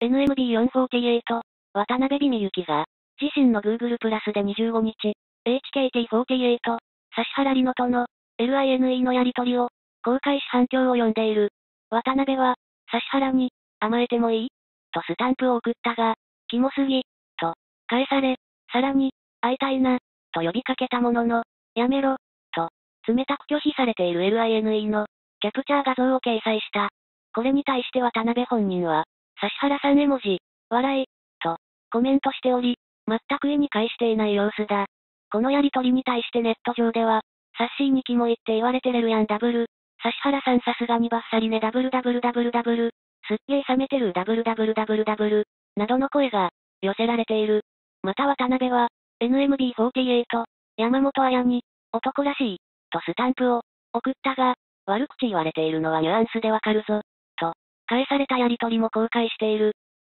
NMB448、渡辺美美由紀が、自身の Google プラスで25日、HKT48、指原莉乃との、LINE のやりとりを、公開し反響を呼んでいる。渡辺は、指原に、甘えてもいいとスタンプを送ったが、キモすぎ、と、返され、さらに、会いたいな、と呼びかけたものの、やめろ、と、冷たく拒否されている LINE の、キャプチャー画像を掲載した。これに対して渡辺本人は、指原さん絵文字、笑い、と、コメントしており、全く意に介していない様子だ。このやりとりに対してネット上では、サッシーにキモいって言われてれるやんダブル。指原さんさすがにバッサリねダブルダブルダブルダブル。すっげー冷めてるダブルダブルダブルダブル。などの声が、寄せられている。また渡辺は、NMB48、山本彩に、男らしい、とスタンプを、送ったが、悪口言われているのはニュアンスでわかるぞ、と、返されたやりとりも公開している。